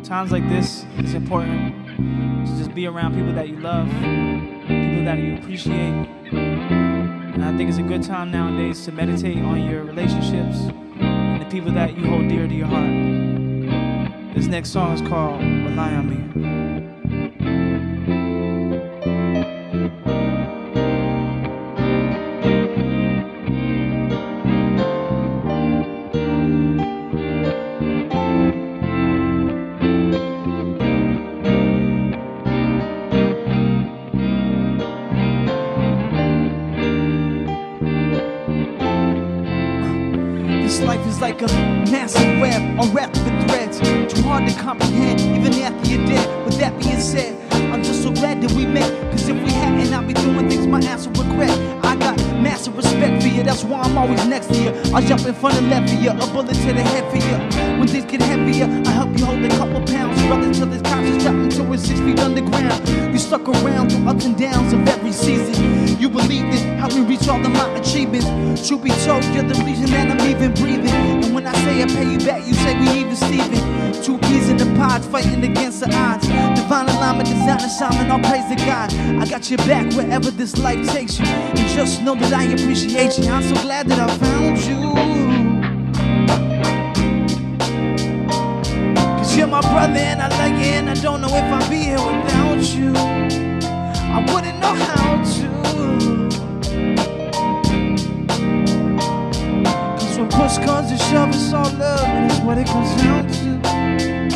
times like this, it's important to just be around people that you love, people that you appreciate. And I think it's a good time nowadays to meditate on your relationships and the people that you hold dear to your heart. This next song is called Rely on Me. This life is like a massive web, all wrapped in threads. Too hard to comprehend, even after you're dead. With that being said, I'm just so glad that we met. Cause if we hadn't, I'd be doing things my ass would regret. I got massive respect for you, that's why I'm always next to you. I'll jump in front and left for you, a bullet to the head for you. When things get heavier, I help you hold a couple pounds. Brother till his conscience dropped into his 6 feet underground. You stuck around through ups and downs of every season. You believed it, helped me reach all of my achievements. Truth be told, you're the reason that I'm even breathing. And when I say I pay you back, you say we even Steven. 2 peas in the pods, fighting against the odds. Divine alignment, design assignment, all praise to God. I got your back wherever this life takes you. And just know that I appreciate you. I'm so glad that I found you. Cause you're my brother and I love you, and I don't know if I'd be here without you. I wouldn't know how to. When push comes to shove, it's all love, and that's what it comes down to.